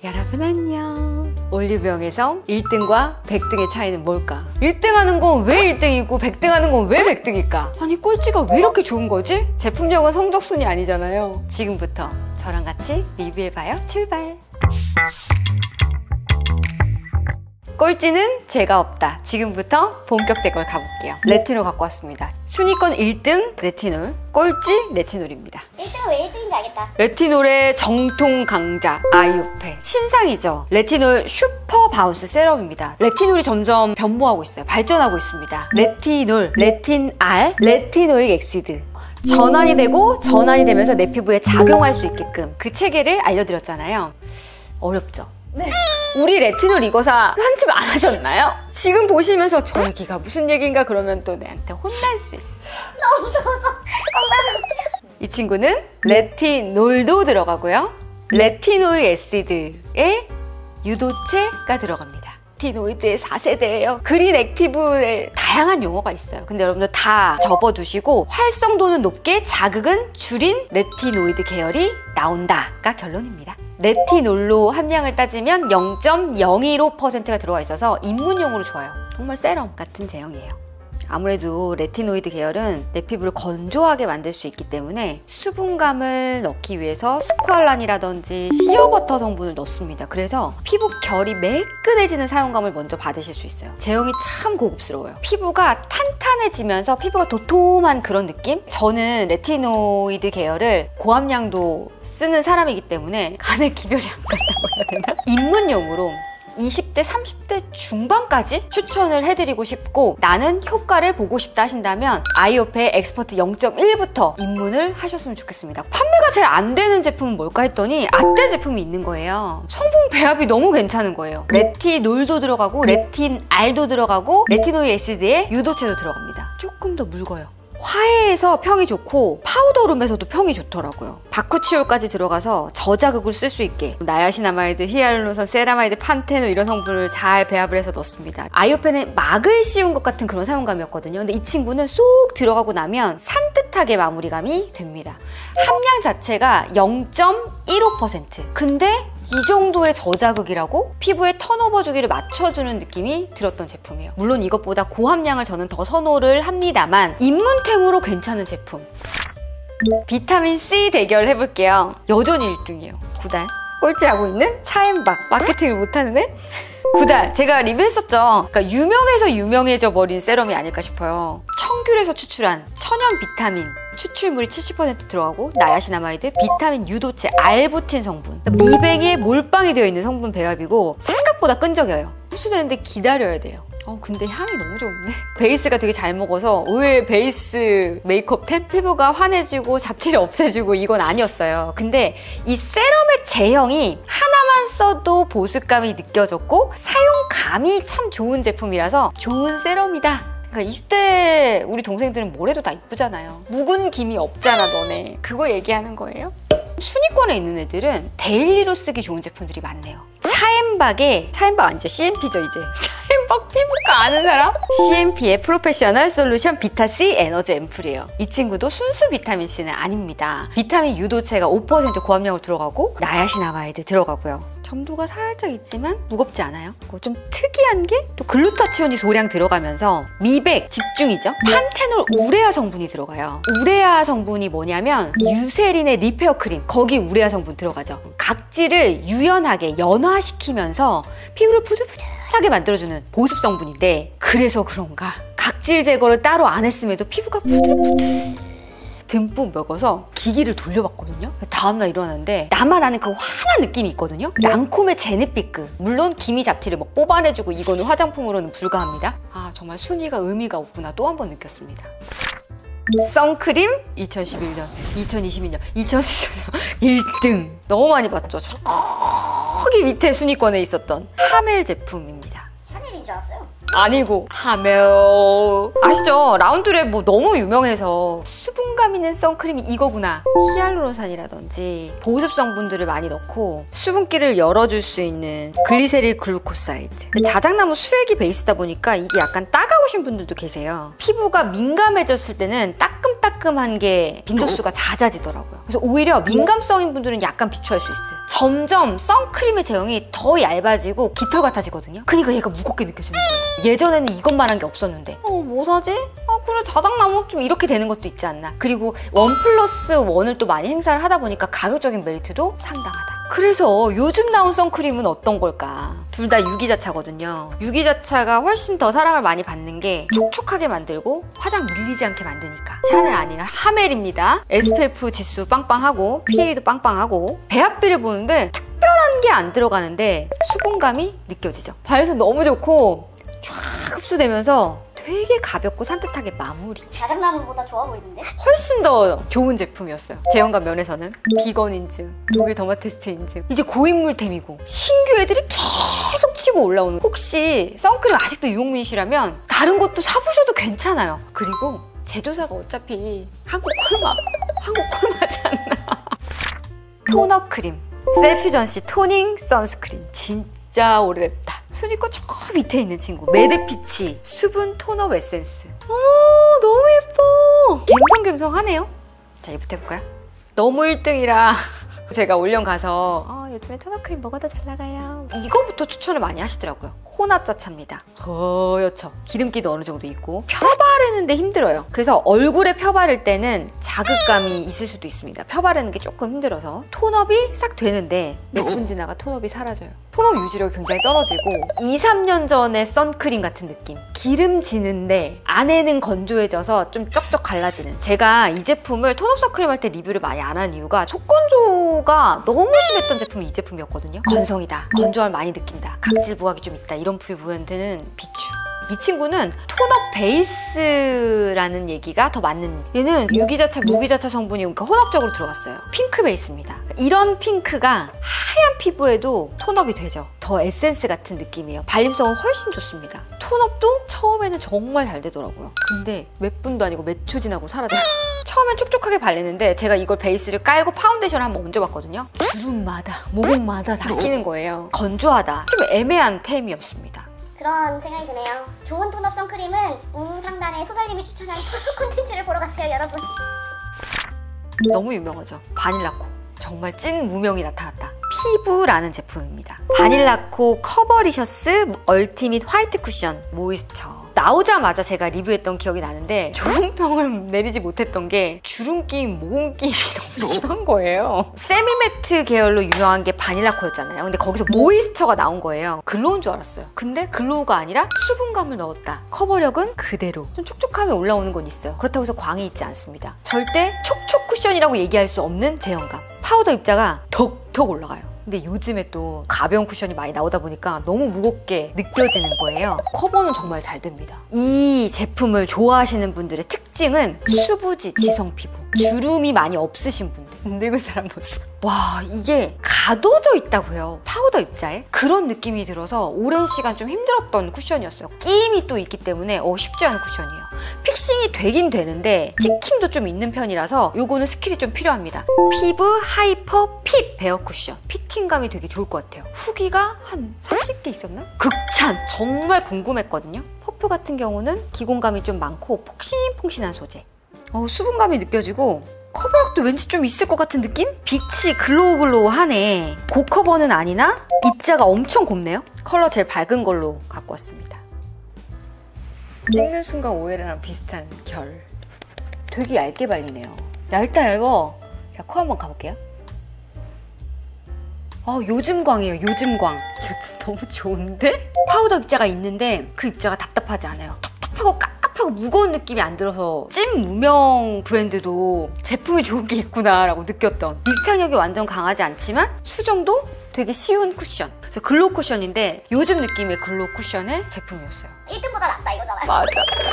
여러분 안녕. 올리브영에서 1등과 100등의 차이는 뭘까? 1등 하는 건 왜 1등이고 100등 하는 건 왜 100등일까? 아니 꼴찌가 왜 이렇게 좋은 거지? 제품력은 성적순이 아니잖아요. 지금부터 저랑 같이 리뷰해봐요. 출발! 꼴찌는 죄가 없다. 지금부터 본격 대결 가볼게요. 레티놀 갖고 왔습니다. 순위권 1등 레티놀, 꼴찌 레티놀입니다. 1등은 왜 1등인지 알겠다. 레티놀의 정통 강자 아이오페. 신상이죠. 레티놀 슈퍼 바운스 세럼입니다. 레티놀이 점점 변모하고 있어요. 발전하고 있습니다. 레티놀, 레틴알, 레티노익 엑시드. 전환이 되고 전환이 되면서 내 피부에 작용할 수 있게끔 그 체계를 알려드렸잖아요. 어렵죠? 네. 우리 레티놀 이거사 편집 안 하셨나요? 지금 보시면서 저 얘기가 무슨 얘기인가 그러면 또 내한테 혼날 수 있어. 너무 무서워서 이 친구는 레티놀도 들어가고요. 레티노익 애시드에 유도체가 들어갑니다. 레티노이드의 4세대예요. 그린 액티브에 다양한 용어가 있어요. 근데 여러분들 다 접어두시고 활성도는 높게 자극은 줄인 레티노이드 계열이 나온다가 결론입니다. 레티놀로 함량을 따지면 0.015%가 들어가 있어서 입문용으로 좋아요. 정말 세럼 같은 제형이에요. 아무래도 레티노이드 계열은 내 피부를 건조하게 만들 수 있기 때문에 수분감을 넣기 위해서 스쿠알란이라든지 시어버터 성분을 넣습니다. 그래서 피부 결이 매끈해지는 사용감을 먼저 받으실 수 있어요. 제형이 참 고급스러워요. 피부가 탄탄해지면서 피부가 도톰한 그런 느낌? 저는 레티노이드 계열을 고함량도 쓰는 사람이기 때문에 간에 기별이 안 간다고 해야 되나? 입문용으로 20대, 30대 중반까지 추천을 해드리고 싶고 나는 효과를 보고 싶다 하신다면 아이오페 엑스퍼트 0.1부터 입문을 하셨으면 좋겠습니다. 판매가 제일 안 되는 제품은 뭘까 했더니 아떼 제품이 있는 거예요. 성분 배합이 너무 괜찮은 거예요. 레티놀도 들어가고 레틴알도 들어가고 레티노이드 애시드에 유도체도 들어갑니다. 조금 더 묽어요. 화해에서 평이 좋고 파우더룸에서도 평이 좋더라고요. 바쿠치올까지 들어가서 저자극을 쓸 수 있게 나야시나마이드, 히알루론산, 세라마이드, 판테놀 이런 성분을 잘 배합을 해서 넣습니다. 아이오페는 막을 씌운 것 같은 그런 사용감이었거든요. 근데 이 친구는 쏙 들어가고 나면 산뜻하게 마무리감이 됩니다. 함량 자체가 0.15%. 근데 이 정도의 저자극이라고 피부에 턴오버 주기를 맞춰주는 느낌이 들었던 제품이에요. 물론 이것보다 고함량을 저는 더 선호를 합니다만 입문템으로 괜찮은 제품. 비타민C 대결 해볼게요. 여전히 1등이에요. 9달. 꼴찌하고 있는 차엠박. 마케팅을 못하는 애? 9달. 제가 리뷰했었죠. 그러니까 유명해서 유명해져 버린 세럼이 아닐까 싶어요. 청귤에서 추출한 천연 비타민 추출물이 70% 들어가고 나야시나마이드, 비타민 유도체, 알부틴 성분, 미백에 몰빵이 되어 있는 성분 배합이고 생각보다 끈적여요. 흡수되는데 기다려야 돼요. 근데 향이 너무 좋은데? 베이스가 되게 잘 먹어서 의외의 베이스 메이크업템? 피부가 환해지고 잡티를 없애주고 이건 아니었어요. 근데 이 세럼의 제형이 하나만 써도 보습감이 느껴졌고 사용감이 참 좋은 제품이라서 좋은 세럼이다. 그러니까 20대 우리 동생들은 뭘 해도 다 이쁘잖아요. 묵은 김이 없잖아 너네. 그거 얘기하는 거예요? 순위권에 있는 애들은 데일리로 쓰기 좋은 제품들이 많네요. 차엠박 아니죠? CMP죠 이제. 차엠박 피부과 아는 사람? CMP의 프로페셔널 솔루션 비타C 에너지 앰플이에요. 이 친구도 순수 비타민C는 아닙니다. 비타민 유도체가 5% 고함량으로 들어가고 나야시나마이드 들어가고요. 점도가 살짝 있지만 무겁지 않아요. 좀 특이한 게 또 글루타치온이 소량 들어가면서 미백 집중이죠. 판테놀 우레아 성분이 들어가요. 우레아 성분이 뭐냐면 유세린의 리페어 크림, 거기 우레아 성분 들어가죠. 각질을 유연하게 연화시키면서 피부를 부들부들하게 만들어주는 보습 성분인데 그래서 그런가 각질 제거를 따로 안 했음에도 피부가 부들부들 듬뿍 먹어서 기기를 돌려봤거든요. 다음날 일어났는데 나만 아는 그 환한 느낌이 있거든요. 랑콤의 제네피크. 물론 기미 잡티를 막 뽑아내주고 이거는 화장품으로는 불가합니다. 정말 순위가 의미가 없구나 또 한 번 느꼈습니다. 선크림 2011년, 2022년, 2014년 1등. 너무 많이 봤죠. 저기 밑에 순위권에 있었던 하멜 제품입니다. 샤넬인 줄 알았어요. 아니고 하메오. 아시죠? 라운드랩 뭐 너무 유명해서 수분감 있는 선크림이 이거구나. 히알루론산이라든지 보습 성분들을 많이 넣고 수분기를 열어줄 수 있는 글리세릴 글루코사이드. 자작나무 수액이 베이스다 보니까 이게 약간 따가우신 분들도 계세요. 피부가 민감해졌을 때는 따끔따끔한 게 빈도수가 잦아지더라고요. 그래서 오히려 민감성인 분들은 약간 비추할 수 있어요. 점점 선크림의 제형이 더 얇아지고 깃털 같아지거든요. 그러니까 얘가 무겁게 느껴지는 거예요. 예전에는 이것만한 게 없었는데 뭐 사지? 그래 자작나무 좀 이렇게 되는 것도 있지 않나. 그리고 1+1을 또 많이 행사를 하다 보니까 가격적인 메리트도 상당하다. 그래서 요즘 나온 선크림은 어떤 걸까? 둘 다 유기자차거든요. 유기자차가 훨씬 더 사랑을 많이 받는 게 촉촉하게 만들고 화장 밀리지 않게 만드니까. 샤넬 아니라 하멜입니다. SPF 지수 빵빵하고 PA도 빵빵하고 배합비를 보는데 특별한 게 안 들어가는데 수분감이 느껴지죠. 발에서 너무 좋고 쫙 흡수되면서 되게 가볍고 산뜻하게 마무리. 자작나무보다 좋아 보이는데? 훨씬 더 좋은 제품이었어요. 제형감 면에서는 비건 인증, 독일 더마테스트 인증. 이제 고인물템이고 신규 애들이 계속 치고 올라오는. 혹시 선크림 아직도 유혹민이시라면 다른 것도 사보셔도 괜찮아요. 그리고 제조사가 어차피 한국 콜마지 않나. 토너 크림 셀피전시 토닝 선스크림 진짜 오래됐다. 순위권 저 밑에 있는 친구 매드피치 수분 토너 에센스. 너무 예뻐. 갬성갬성하네요. 자, 이부터 해볼까요? 너무 1등이라 제가 올영 가서 요즘에 토너크림 뭐가 더 잘 나가요? 이거부터 추천을 많이 하시더라고요. 혼합자차입니다. 허옇죠. 기름기도 어느 정도 있고 펴 바르는데 힘들어요. 그래서 얼굴에 펴 바를 때는 자극감이 있을 수도 있습니다. 펴 바르는 게 조금 힘들어서 톤업이 싹 되는데 몇 분 지나가 톤업이 사라져요. 톤업 유지력이 굉장히 떨어지고 2, 3년 전의 선크림 같은 느낌. 기름지는데 안에는 건조해져서 좀 쩍쩍 갈라지는. 제가 이 제품을 톤업 선크림 할 때 리뷰를 많이 안 한 이유가 촉건조가 너무 심했던 제품이 이 제품이었거든요. 건성이다. 건조함을 많이 느낀다. 각질 부각이 좀 있다. 이런 피부한테는 비추. 이 친구는 톤업 베이스라는 얘기가 더 맞는. 얘는 유기자차, 무기자차 성분이 그러니까 혼합적으로 들어갔어요. 핑크 베이스입니다. 이런 핑크가 하얀 피부에도 톤업이 되죠. 더 에센스 같은 느낌이에요. 발림성은 훨씬 좋습니다. 톤업도 처음에는 정말 잘 되더라고요. 근데 몇 분도 아니고 몇 초 지나고 사라져요. 처음엔 촉촉하게 발리는데 제가 이걸 베이스를 깔고 파운데이션을 한번 얹어봤거든요. 주름마다, 모공마다 다 끼는 거예요. 건조하다. 좀 애매한 템이었습니다. 그런 생각이 드네요. 좋은 톤업 선크림은 우상단의 소설님이 추천한 토너 콘텐츠를 보러 가세요, 여러분. 너무 유명하죠. 바닐라코. 정말 찐 무명이 나타났다. 피부라는 제품입니다. 바닐라코 커버리셔스 얼티밋 화이트 쿠션 모이스처. 나오자마자 제가 리뷰했던 기억이 나는데 좋은 평을 내리지 못했던 게 주름기, 모공기 너무 심한 거예요. 세미매트 계열로 유명한 게 바닐라코였잖아요. 근데 거기서 모이스처가 나온 거예요. 글로우인 줄 알았어요. 근데 글로우가 아니라 수분감을 넣었다. 커버력은 그대로. 좀 촉촉함이 올라오는 건 있어요. 그렇다고 해서 광이 있지 않습니다. 절대 촉촉 쿠션이라고 얘기할 수 없는 제형감. 파우더 입자가 덕덕 올라가요. 근데 요즘에 또 가벼운 쿠션이 많이 나오다 보니까 너무 무겁게 느껴지는 거예요. 커버는 정말 잘 됩니다. 이 제품을 좋아하시는 분들의 특징은 수부지, 지성 피부. 주름이 많이 없으신 분들. 늙은 사람 모습. 와, 이게 가둬져 있다고 해요. 파우더 입자에. 그런 느낌이 들어서 오랜 시간 좀 힘들었던 쿠션이었어요. 끼임이 또 있기 때문에 쉽지 않은 쿠션이에요. 픽싱이 되긴 되는데 찍힘도 좀 있는 편이라서 요거는 스킬이 좀 필요합니다. 피부 하이퍼 핏 베어 쿠션. 피팅감이 되게 좋을 것 같아요. 후기가 한 30개 있었나? 극찬! 정말 궁금했거든요. 퍼프 같은 경우는 기공감이 좀 많고 폭신폭신한 소재. 수분감이 느껴지고 커버력도 왠지 좀 있을 것 같은 느낌? 빛이 글로우글로우하네. 고커버는 아니나 입자가 엄청 곱네요. 컬러 제일 밝은 걸로 갖고 왔습니다. 찍는 순간 오해랑 비슷한 결. 되게 얇게 발리네요. 얇다 얇어. 자, 코 한번 가볼게요. 요즘광이에요. 요즘광. 제품 너무 좋은데? 파우더 입자가 있는데 그 입자가 답답하지 않아요. 텁텁하고 깝깝하고 무거운 느낌이 안 들어서 찐 무명 브랜드도 제품이 좋은 게 있구나라고 느꼈던. 밀착력이 완전 강하지 않지만 수정도 되게 쉬운 쿠션. 그래서 글로우 쿠션인데 요즘 느낌의 글로우 쿠션의 제품이었어요. 1등보다 낫다 이거잖아요. 맞아.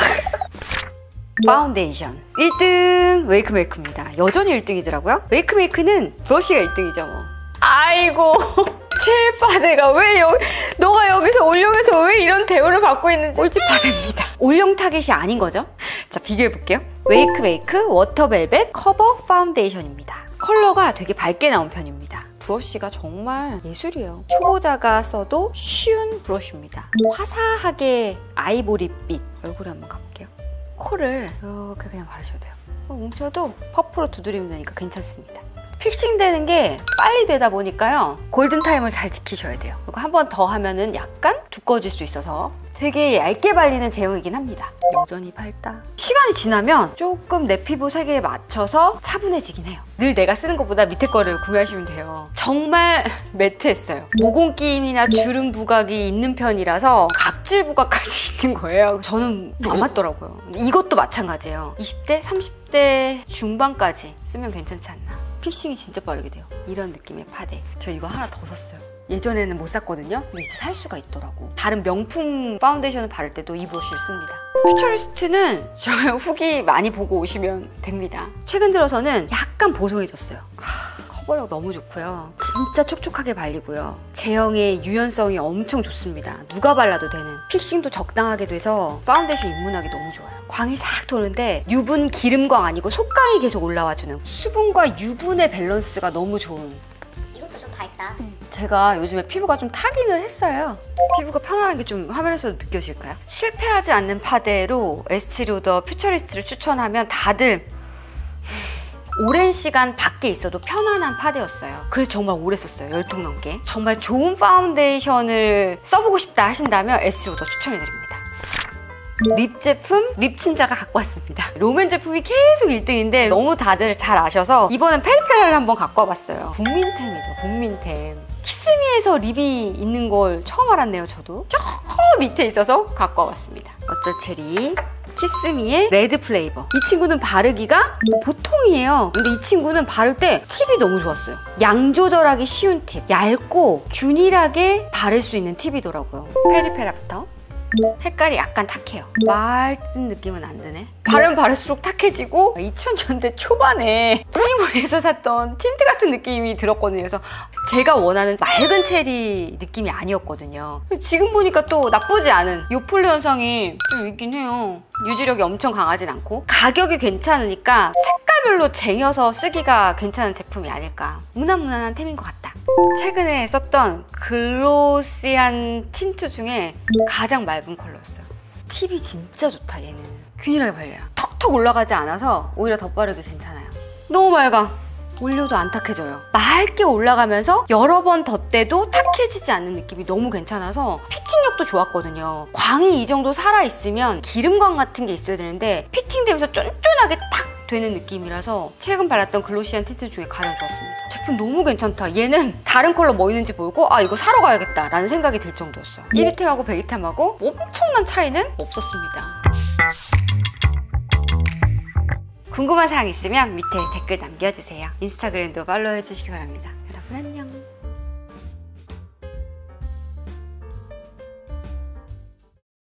파운데이션 1등 웨이크메이크입니다. 여전히 1등이더라고요. 웨이크메이크는 브러쉬가 1등이죠 뭐. 아이고 제발 내가 왜 너가 여기서 올영에서 왜 이런 대우를 받고 있는지 꿀집파됩니다. 올영 타겟이 아닌 거죠? 자, 비교해볼게요. 웨이크메이크 워터벨벳 커버 파운데이션입니다. 컬러가 되게 밝게 나온 편입니다. 브러쉬가 정말 예술이에요. 초보자가 써도 쉬운 브러쉬입니다. 화사하게 아이보리빛 얼굴에 한번 가볼게요. 코를 이렇게 그냥 바르셔도 돼요. 뭉쳐도 퍼프로 두드리면 되니까 괜찮습니다. 픽싱 되는 게 빨리 되다 보니까요, 골든타임을 잘 지키셔야 돼요. 그리고 한 번 더 하면은 약간 두꺼워질 수 있어서 되게 얇게 발리는 제형이긴 합니다. 여전히 밝다. 시간이 지나면 조금 내 피부 색에 맞춰서 차분해지긴 해요. 늘 내가 쓰는 것보다 밑에 거를 구매하시면 돼요. 정말 매트했어요. 모공 끼임이나 주름 부각이 있는 편이라서 각질 부각까지 있는 거예요. 저는 안 맞더라고요. 이것도 마찬가지예요. 20대, 30대 중반까지 쓰면 괜찮지 않나. 픽싱이 진짜 빠르게 돼요. 이런 느낌의 파데. 저 이거 하나 더 샀어요. 예전에는 못 샀거든요. 근데 이제 살 수가 있더라고. 다른 명품 파운데이션을 바를 때도 이 브러쉬를 씁니다. 퓨처리스트는 저의 후기 많이 보고 오시면 됩니다. 최근 들어서는 약간 보송해졌어요. 커버력 너무 좋고요. 진짜 촉촉하게 발리고요. 제형의 유연성이 엄청 좋습니다. 누가 발라도 되는. 픽싱도 적당하게 돼서 파운데이션 입문하기 너무 좋아요. 광이 싹 도는데 유분 기름광 아니고 속광이 계속 올라와주는, 수분과 유분의 밸런스가 너무 좋은. 이것도 좀 밝다. 제가 요즘에 피부가 좀 타기는 했어요. 피부가 편안한 게 좀 화면에서도 느껴질까요? 실패하지 않는 파데로 에스티로더 퓨처리스트를 추천하면 다들 오랜 시간 밖에 있어도 편안한 파데였어요. 그래서 정말 오래 썼어요. 10통 넘게. 정말 좋은 파운데이션을 써보고 싶다 하신다면 에스티로더 추천해드립니다. 립 제품 립친자가 갖고 왔습니다. 롬앤 제품이 계속 1등인데 너무 다들 잘 아셔서 이번엔 페리페라를 한번 갖고 와봤어요. 국민템이죠, 국민템. 키스미에서 립이 있는 걸 처음 알았네요. 저도 저 밑에 있어서 갖고 와봤습니다. 어쩔 체리 키스미의 레드 플레이버. 이 친구는 바르기가 보통이에요. 근데 이 친구는 바를 때 팁이 너무 좋았어요. 양 조절하기 쉬운 팁, 얇고 균일하게 바를 수 있는 팁이더라고요. 페리페라부터. 색깔이 약간 탁해요. 맑은 느낌은 안 드네. 바르면 바를수록 탁해지고 2000년대 초반에 토니모리에서 샀던 틴트 같은 느낌이 들었거든요. 그래서 제가 원하는 맑은 체리 느낌이 아니었거든요. 지금 보니까 또 나쁘지 않은 요플레 현상이 좀 있긴 해요. 유지력이 엄청 강하진 않고 가격이 괜찮으니까 색깔별로 쟁여서 쓰기가 괜찮은 제품이 아닐까. 무난무난한 템인 것 같다. 최근에 썼던 글로시한 틴트 중에 가장 맑은 컬러였어요. 팁이 진짜 좋다. 얘는 균일하게 발려요. 턱턱 올라가지 않아서 오히려 더 빠르게 괜찮아요. 너무 맑아. 올려도 안 탁해져요. 맑게 올라가면서 여러 번 덧대도 탁해지지 않는 느낌이 너무 괜찮아서 피팅력도 좋았거든요. 광이 이 정도 살아있으면 기름광 같은 게 있어야 되는데 피팅되면서 쫀쫀하게 탁 되는 느낌이라서 최근 발랐던 글로시한 틴트 중에 가장 좋았습니다. 제품 너무 괜찮다. 얘는 다른 컬러 뭐 있는지 보고 아 이거 사러 가야겠다 라는 생각이 들 정도였어요. 1위템하고 100위템하고 엄청난 차이는 없었습니다. 궁금한 사항 있으면 밑에 댓글 남겨주세요. 인스타그램도 팔로우 해주시기 바랍니다.